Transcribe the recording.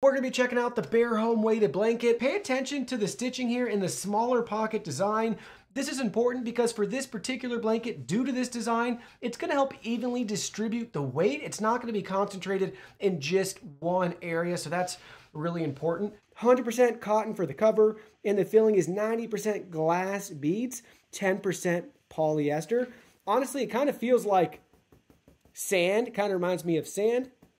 We're going to be checking out the Bear Home weighted blanket. Pay attention to the stitching here in the smaller pocket design. This is important because for this particular blanket, due to this design, it's going to help evenly distribute the weight. It's not going to be concentrated in just one area, so that's really important. 100% cotton for the cover, and the filling is 90% glass beads, 10% polyester. Honestly, it kind of feels like sand. It kind of reminds me of sand.